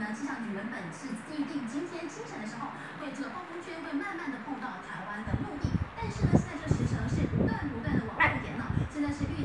呢，气象局原本是预定今天清晨的时候，这个暴风圈会慢慢的碰到台湾的陆地，但是呢，现在这个时程是不断的往后延了，现在是。